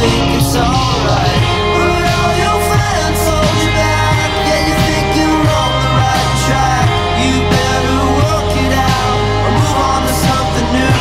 think it's alright, but all your friends hold you back. Yeah, you think you're on the right track. You better work it out or move on to something new.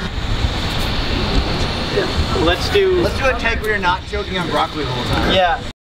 Let's do a take where you're not choking on broccoli the whole time. Yeah.